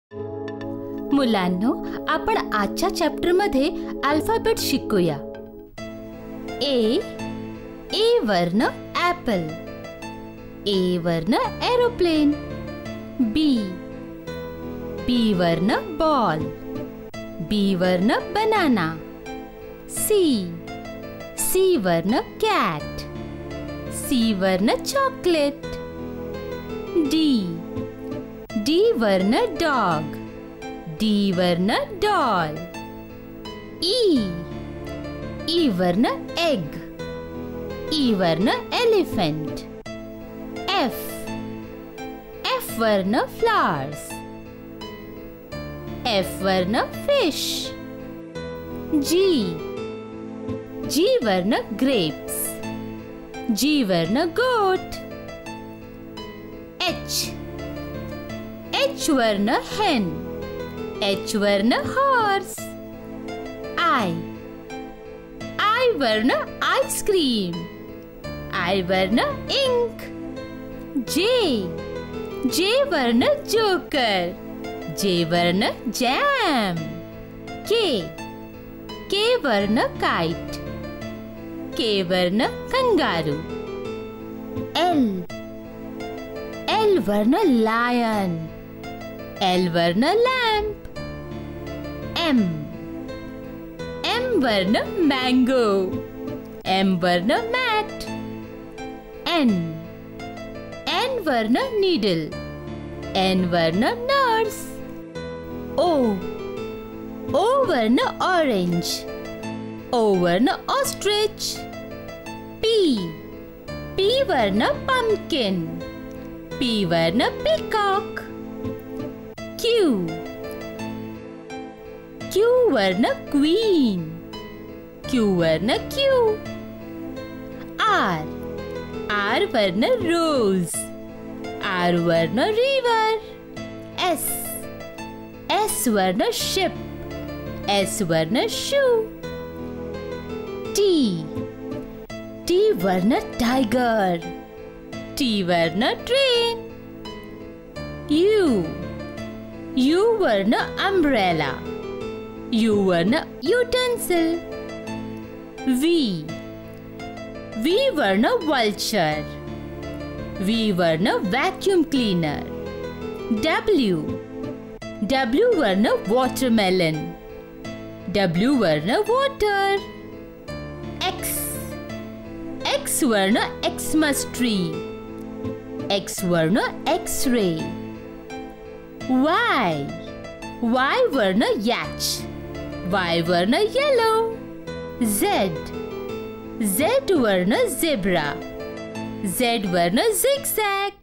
मुलांनो, आपण आजच्या चॅप्टर मध्ये अल्फाबेट शिकूया. ए वरनं ॲपल, ए वरनं एरोप्लेन. बी वरनं बॉल, बी वरनं बनाना. सी वरनं कॅट, सी वरनं चॉकलेट. डी वरनं डॉग, डी वरनं डॉल. ई वरनं एग, ई वरनं एलिफंट. एफ वरनं फ्लॉवर्स, एफ वरनं फिश. जी वरनं ग्रेप्स, जी वरनं गोट. एच वरनं hen, एच वरनं हॉर्स. आय वरनं आईस्क्रीम, आय वरनं इंक. जे वरनं जोकर, जे वरनं जॅम. के वरनं काइट, के वरनं कंगारू. एल वरनं लायन, एल वरनं लॅम्प. एम वरनं मँगो, एम वरनं मॅट. एन वरनं नीडल, एन वरनं नर्स. ओ वरनं ऑरेंज, ओ वरनं ऑस्ट्रिच. पी वरनं पम्पकिन, पी वरनं पीकॉक. क्यू वरनं क्वीन, क्यू वरनं क्यू. आर वरनं रोज, आर वरनं रिवर. एस वरनं शिप, एस वरनं शू. टी वरनं टायगर, टी वरनं ट्रेन. यू वरनं अम्ब्रेला, यू वरनं युटेन्सिल. व्ही वरनं वल्चर, व्ही वरनं व्हॅक्यूम क्लीनर. डब्ल्यू वरनं वॉटरमेलन, डब्ल्यू वरनं वॉटर. एक्स वरनं एक्समस ट्री, एक्स वरनं एक्स-रे. वाय वरनं याच, वाय वरनं येलो. झेड वरनं झेब्रा, झेड वरनं झिगझॅग.